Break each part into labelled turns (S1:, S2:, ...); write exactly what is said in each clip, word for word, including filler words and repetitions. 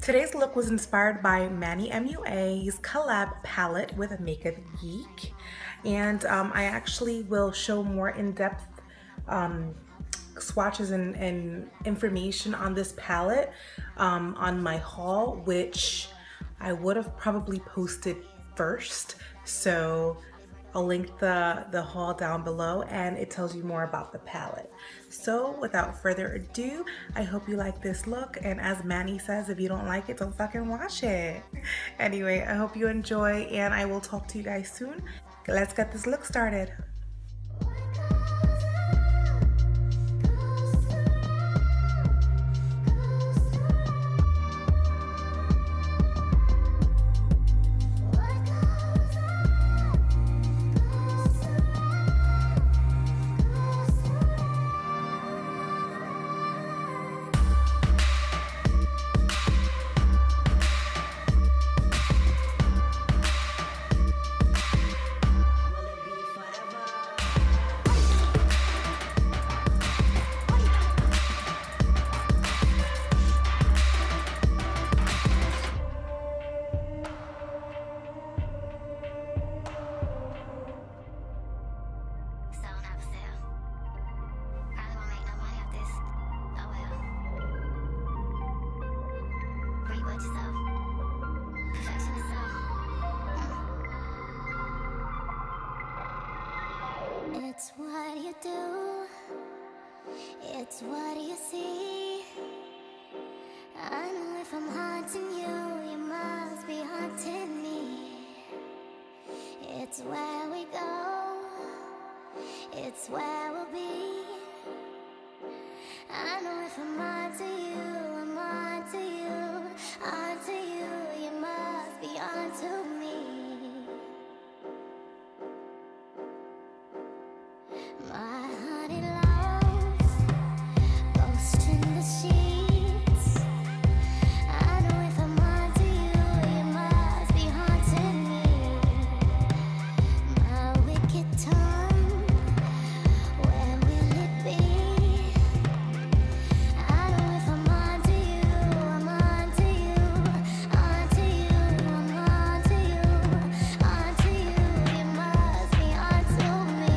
S1: Today's look was inspired by MANNYMUA's collab palette with MakeupGeek, and um, I actually will show more in-depth um, swatches and, and information on this palette um, on my haul, which I would have probably posted first. So I'll link the, the haul down below, and it tells you more about the palette. So without further ado, I hope you like this look, and as Manny says, if you don't like it, don't fucking wash it. Anyway, I hope you enjoy, and I will talk to you guys soon. Let's get this look started.
S2: It's what you do, it's what you see. I know if I'm haunting you, you must be haunting me. It's where we go, it's where we'll be. I know if I'm onto you, I'm onto you, onto you, you must be onto me. My honey loves ghost in the sheets. I know if I'm onto you, you must be haunting me. My wicked tongue, where will it be? I know if I'm onto you, I'm onto you, onto you, I'm onto you, onto you, you must be onto me.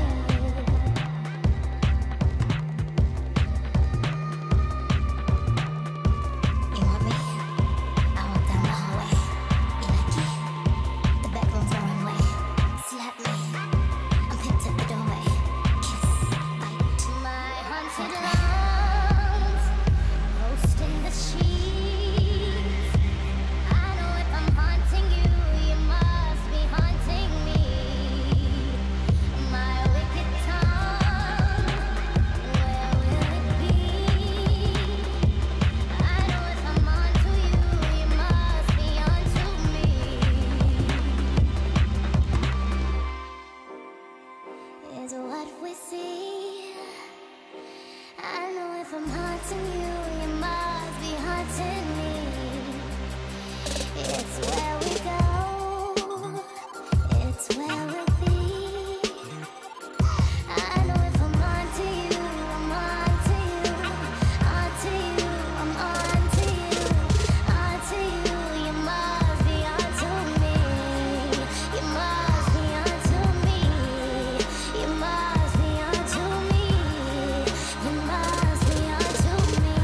S2: Is what we see. I know if I'm haunting you, you must be haunting me. It's where we go, it's where we'll be. I know if I'm onto you, I'm onto you, onto you, I'm onto you, onto you, you must be onto me. You must be onto me. You must be onto me. You must be onto me.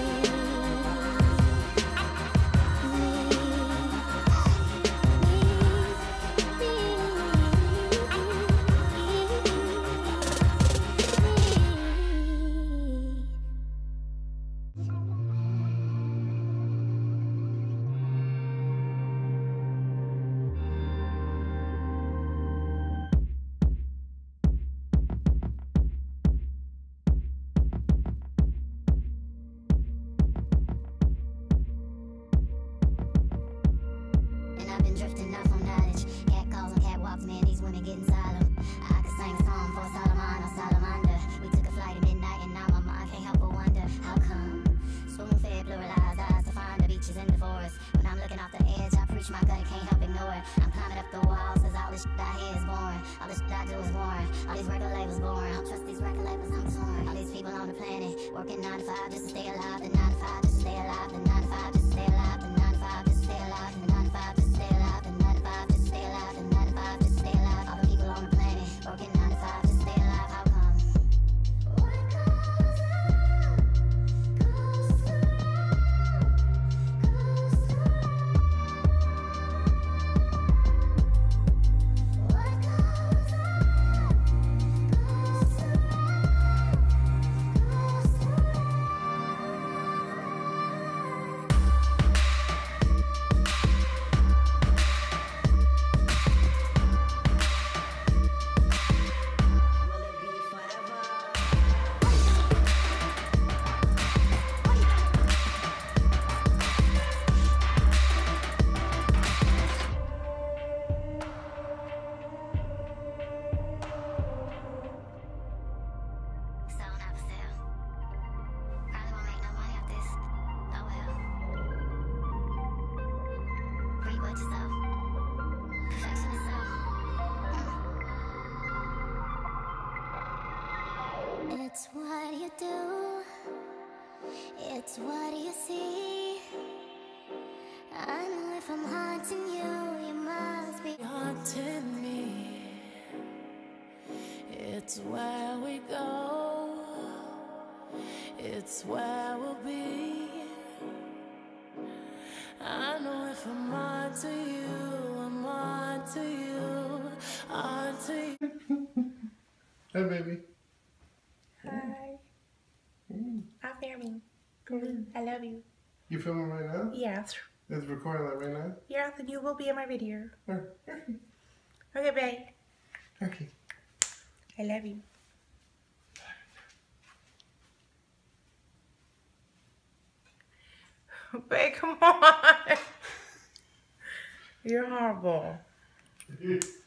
S2: Drifting off on knowledge, cat calls and catwalks, man, these women getting solemn. I could sing a song for Solomon or Salamander. We took a flight at midnight and now my mind can't help but wonder how come. Spoon-fed, pluralized eyes to find the beaches in the forest. When I'm looking off the edge, I preach my gut, can't help ignore it. I'm climbing up the walls, cause all this shit I hear is boring. All this shit I do is boring. All these record labels boring. Don't trust these record labels, I'm torn. All these people on the planet, working nine to five just to stay alive. The nine to five just to stay alive. The nine to five just to stay alive. The nine to It's where we go, it's where we'll be. I know if I'm on to you, I'm on to you, on to you.
S3: Hi, baby.
S1: Hi.
S3: Mm.
S1: I'm filming.
S3: Come here.
S1: I love you.
S3: You filming right now?
S1: Yeah.
S3: It's recording that right now?
S1: Yeah, then you will be in my video.
S3: Oh, okay.
S1: Okay, babe.
S3: Okay.
S1: I love you. Babe, come on. You're horrible.